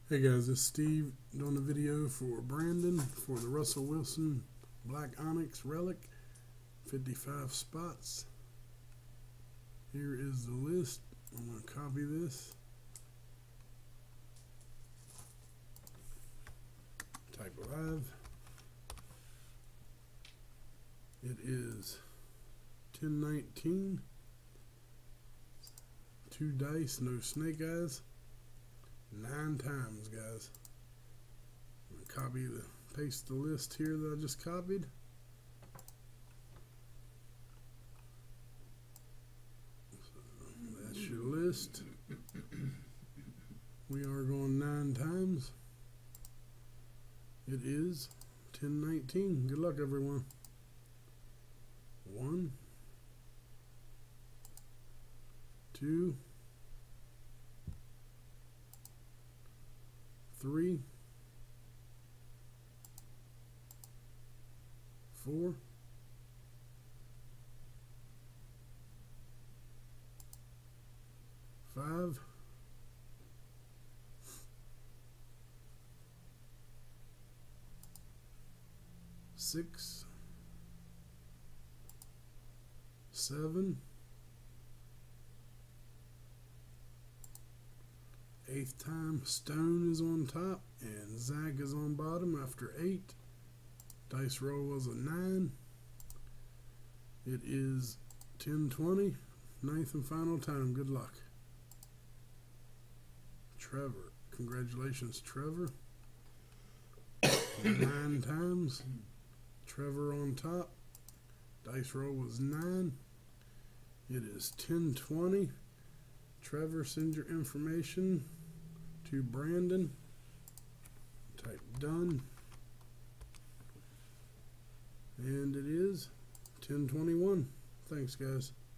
Hey guys, this is Steve doing a video for Brandon for the Russell Wilson Black Onyx Relic, 55 spots. Here is the list. I'm going to copy this, type live. It is 10-19, 2 dice, no snake eyes. 9 times, guys. I'm gonna paste the list here that I just copied. So that's your list. We are going 9 times. It is 10-19. Good luck, everyone. 1, 2, 3, 4, 5, 6, 7, 8th time. Stone is on top and Zach is on bottom after 8. Dice roll was a 9. It is 10-20. 9th and final time. Good luck. Trevor. Congratulations, Trevor. 9 times. Trevor on top. Dice roll was 9. It is 10-20. Trevor, send your information to Brandon. Type done. And it is 10-21. Thanks, guys.